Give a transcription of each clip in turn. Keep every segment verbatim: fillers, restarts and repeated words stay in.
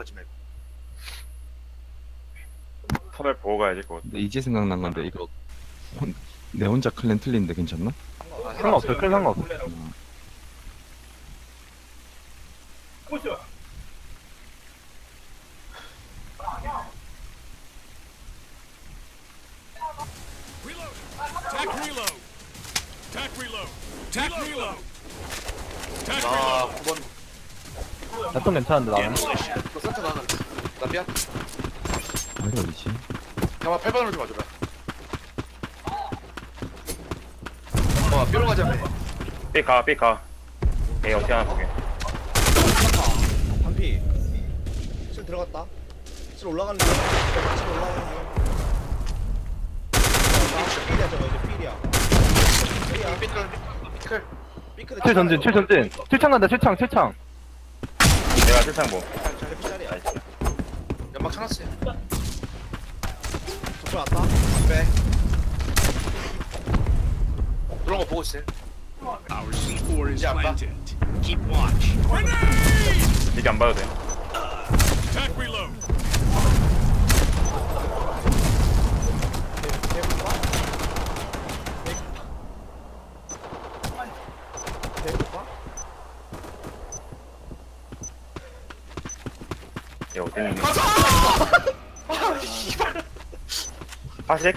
가지 말고. 턴을 보고 가야지 그거. 근데 이제 생각난 건데 이거 혼, 내 혼자 클랜 틀린데 괜찮나? 아, 상관없어요. 큰 상관없어. 음. Tac reload. Tac reload. Tac reload. Tac 나 reload. 구 번. 나좀 괜찮은데 나는. 너 센터 나가. 나 삐야. 어디 어디지? 잠깐만 팔 번으로 좀 와줘라. 어, 삐로 가자. 삐가 삐가. 에이 어떻게 하나 보게. 반피 실 들어갔다. 실 올라가는 중. 실 올라가는 중. 필이야 저거 이제 필이야. 필이야. 삐클, 삐클. 삐끗. 칠 전진, 칠 전진. 칠창 간다, 칠창, 칠창. 내가 실상 뭐. 필짜리야. 연막 쳐놨어요. 좁혀 왔다. 빼. 들어온 거 보고 있어요. Our C four is Yeah, but- planted. Keep watch. Grenade! 이게 안 봐도 돼. Tac reload. 대볼까? 대볼까? 얘 어디 있는 거야? 파식?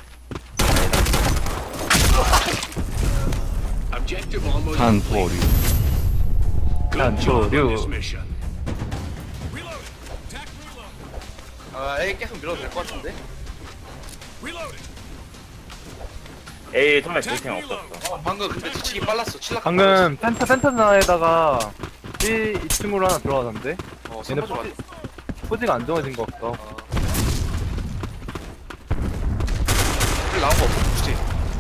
Objective almost 한 complete. 포류 Good job on 류. this mission. Reloading. Tac reload. 아, A 계속 밀어도 될 것 같은데? Reloading. 에이 처음에 브리핑 없었어. 방금 근데 뒤치기 빨랐어. 칠락. 방금 센터, 센터나에다가 B 이 층으로 하나 들어가던데? 어, 얘네 선거 좋아. 포지, 포지가 안 정해진 거 같다. 어. 일 나온 거 없어. 굳이.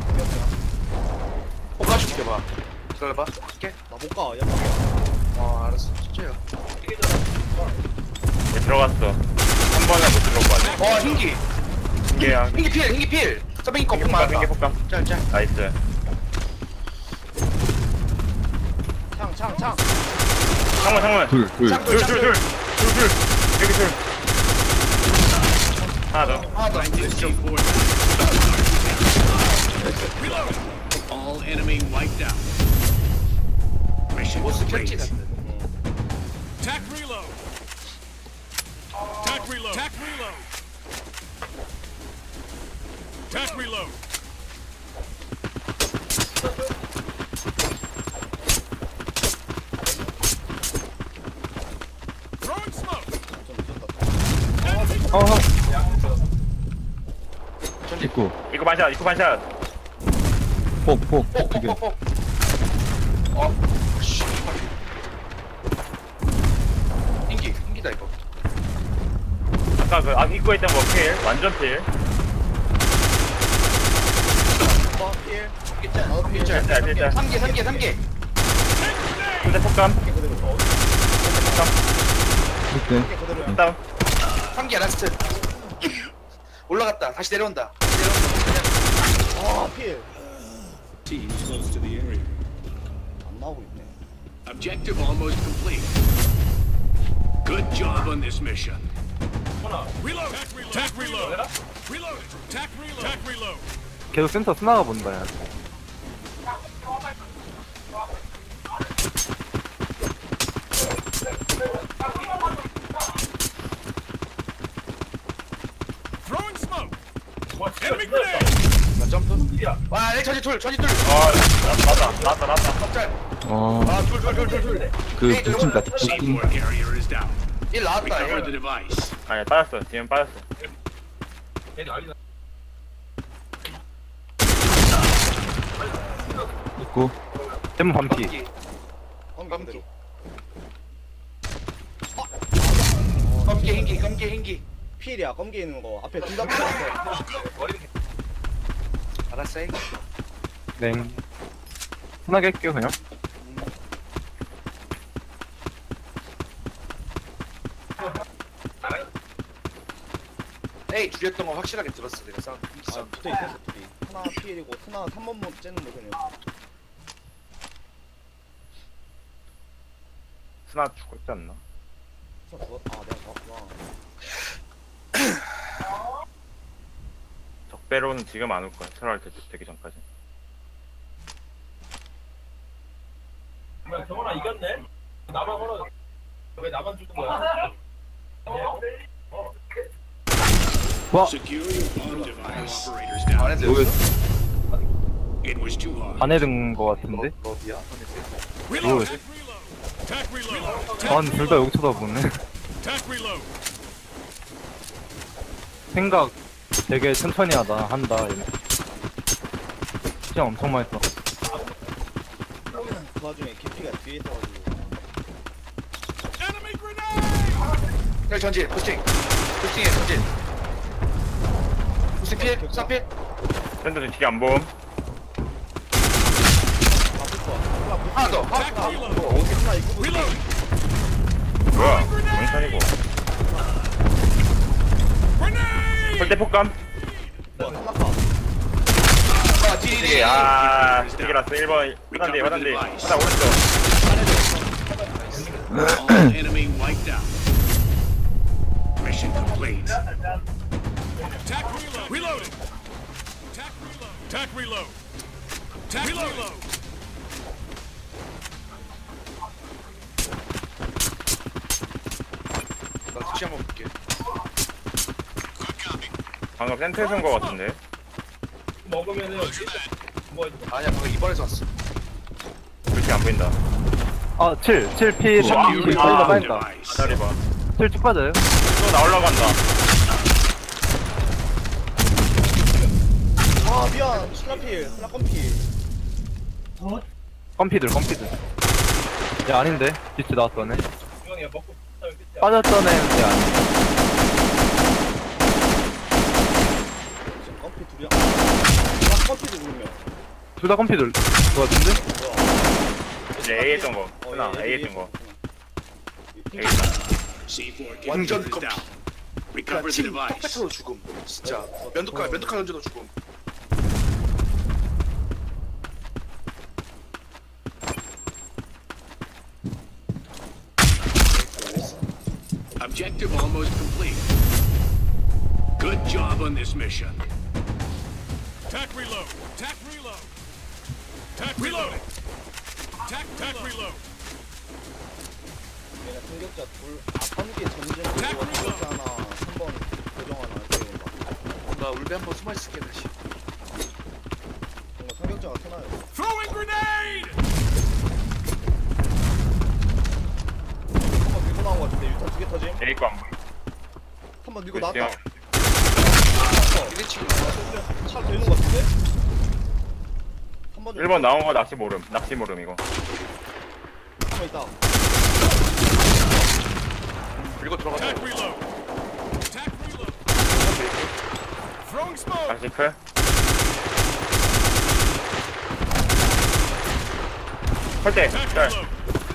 포까지 죽여봐. 기다려봐. 할게. 나못 가. 야, 어, 알았어. 천천히 가. 얘 들어갔어. 한 번에 못 들어올 거 아니야? 어, 흰기. 이게야. 흰기 필, 흰기 필. 서빙이 거품 폭감 많아. 핑계 폭감. 짤, 짤. 나이스. 창, 창, 창. 창문 창문. 둘둘 짱, 둘 짱, 둘 둘. 둘 둘. 여기 둘. 하나 더. 하나 더. Find this C four. Reloading. All enemy wiped out. Mission 보스 켰지, complete. 나는. Tac reload. Tac reload. Tac reload. Tac reload. Throwing smoke. Enemy 어, 형. 입구 입구 반샷 입구 반샷. 폭폭폭 두개 뻑뻑뻑뻑. 어, 씨. 흰기, 흰기다 이거. 아까 그 아, 입구에 있던 거 필. 완전 필. 어, 필. 흰기짤. 나도 필. 흰기짤. 필자 필자. 삼 개, 삼 개, 삼 개. 근데 폭감. 이게 그대로. 어, 그때 이게 그대로야. 다운. 삼 개 라스트. 올라갔다. 다시 내려온다. 다시 내려온다. 아, 필. team close to the area. 안 나오고 있네. Objective almost complete. Good job on this mission. Reload. Tac reload. Reload. Tac reload. Tac reload. 계속 센터 스나가 본다, 야. Throwing smoke. Enemy grenade. 나 점프. 와, 내 전지 둘, 전지 둘. 아 나왔다 나왔다 나왔다. 짤. 어그 아, 둘, 둘, 둘, 둘, 둘. 붙인다 붙인 C four carrier is down. 일 나왔다. Recover the 일. device. 아니 빠졌어. 뒤엔 빠졌어. 입구 대문 반피. 흰기. 검기 그대로. 검기, 흰기, 검기, 흰기. 필이야. 검기 있는 거. 앞에 둘다 필이었어. 알았어. 잉. 네. 편하게 할게요, 그냥. 에이, 줄였던 거 확실하게 들었어. 내가 싸움. 아, 붙어 있었어, 둘이. 하나 필이고, 하나 삼 번 째는 거 그냥. 스나 죽었지 않나? 진짜 죽었, 아, 내가 죽었구나. 빼로는 지금 안 올 거야. 설할 때 되기 전까지. 정원아 이겼네? 나만 걸어. 왜 나만 죽은 거야? 와, Secure your bomb device. Operators down. 안에 뭐야? It was too hard. 안에 든거 같은데? 어디야? Reload. Tac reload. 아, 둘 다 여기 쳐다보네. Tac reload. 생각 되게 천천히 하다, 한다, 얘네. 시간 엄청 많이 써. 그 와중에 개피가 뒤에 있어가지고. Enemy grenade. 헬 전진 포스팅 포스팅해 전진 포스팅 필 쌍필 샌드는 뒤에 안 봄. 하나 더 하나 Tac 더 reload. 어, 어떻게 하나 입고 보지? Reload. 뭐야? 원탄이고. Grenade. 절대 폭감. 뭐, 하나파. 아 뒤에 이게 아 이게 났어. 일 번 화단대 화단대. 화단 오른쪽. All enemy wiped out. Mission complete. Tac reload. Reloading. Tac reload. Tac reload. Tac reload. 나 다시 한번 볼게 방금 센터에서 온 거 같은데. 먹으면은 뭐 아니야 방금 이번에서 왔어 그렇게 안 보인다. 아, 칠, 칠 피, 와, 칠 이거 빠진다, 아, 빠진다. 다리 봐. 칠 쭉 빠져요. 또 나올라 간다. 아, 미안. 스나필, 스나건필. 껌피들, 껌피들. 야, 아닌데? 비트 나왔더네. 주영이가 먹고 싶다면 끝이야. 빠졌던 애인데 아닌데. 지금 건필 둘이야. 아, 건필도 모르면. 둘 다 껌피들. 그거 같은데? 이제 A 했던 거. 어, 하나 얘, A 얘, 했던 거. 얘. A. C four 완전 controller is 컴퓨터. down. Recover the 팀 device. 똑같아도 죽음 진짜 면도칼 면도칼 던져도 죽음 Objective almost complete. Good job on this mission. Tac reload. Tac reload. Tac reloading. Tac tac reload. 얘네 공격자 둘, 아, 함께 전쟁 Tac 공격자 reload. 하나, 한 번 고정 하나 이렇게 봐. 나 울베 한번 숨어있을게 다시 뭔가 상격자가 트나요. Throwing grenade. 한번 밀고 나온 거 같은데 유탄 두 개 터짐? A 거안 보여. 한번 밀고 그래요. 나왔다. 이대 치기 차 되는 거 같은데? 한번 일 번 나온 거 낚시 모름. 낚시 모름 이거. 한번 있다. 그리고 들어가자 Tac reload. Tac reload. Throwing smoke. 낚시 클. 설대. Tac 짤. reload.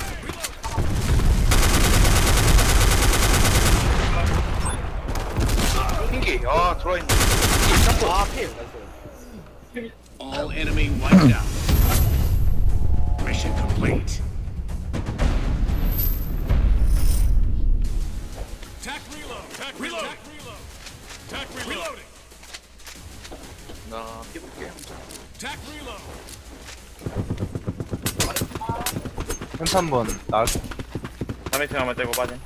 흰기 아 들어와있네 아, 필. 나이스. All enemy wiped out. Mission complete. Tac reload. Tac reload. Tac reload. Reloading. 나 삐볼게 Tac reload. 센터 한 번, 나, 삼 회층 한번 떼고 빠진.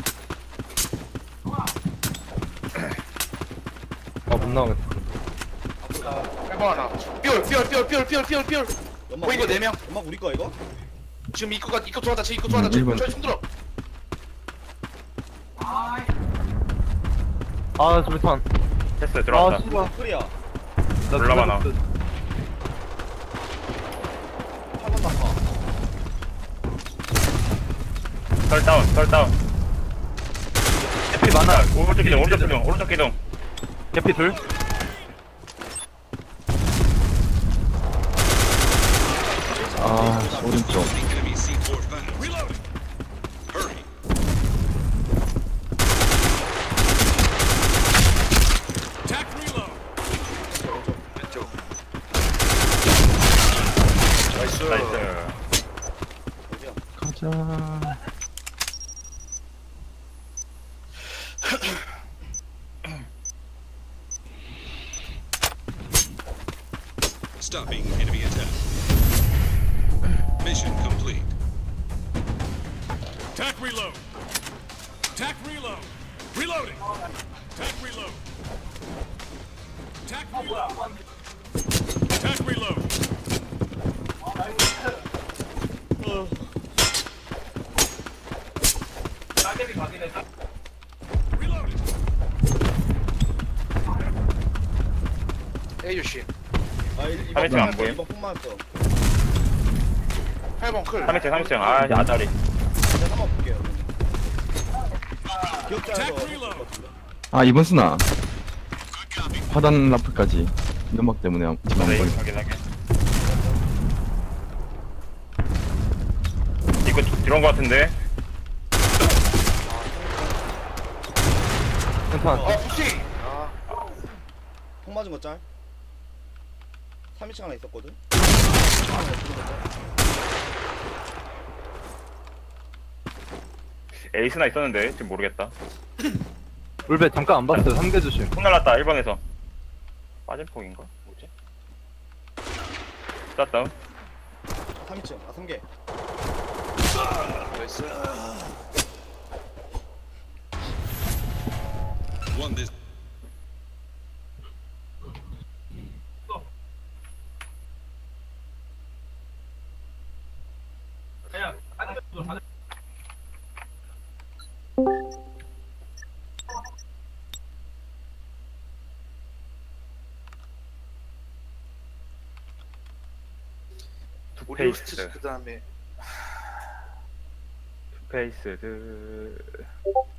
아, 못 나오겠다. 일번 하나 삐올 삐올 삐올 삐올 삐올 삐올 삐올 연막 보인 거 우리 네 명. 연막 우리 거야 이거? 지금 이거가 이거 들어왔다 지금 이거 들어왔다 음, 지금 일 번. 저기 손들어 아, 줄탄. 테스트 아, 들어왔다. 씨발. 풀이야. 나 올라가, 나. 죽었어. 팔 번 나파. 설 다운. 설 다운. 개피 많아. 오른쪽 기둥. 오른쪽 기둥. 오른쪽 기둥. 개피 둘. 아, 오른쪽. Reloading. Hurry. Tac reload. 왼쪽 나이스 나이스. 어디야? 가자. stopping enemy attack. Mission complete. Tac reload. Tac reload. Reloading. Tac reload. Tac reload. Tac reload. Reloading. A 조심. 아 일- 삼 이번 인칭 안 폭 보임? 이번 폭 맞았어. 팔 번 클. 삼 인칭 삼 인칭 아 아다리. 내가 한번 볼게요. Tac 기억자에서 reload. 아 이번 스나 화단 라프까지 연막 때문에 지금 안 네, 보여. 확인 확인. 이거 들어온 거 같은데. 센터 아 푸시. 아 폭 맞은 거 짤. 삼 인칭 하나 있었거든. 에이스나 있었는데 지금 모르겠다. 울베 잠깐 안 봤어요. 삼 개 조심. 폭 날랐다 일 번에서. 빠진 폭인가? 뭐지? stat다운. 삼 인칭. 아 삼 개. 나이스. Won this. 우리 투페이스 호스트 그 다음에 투페이스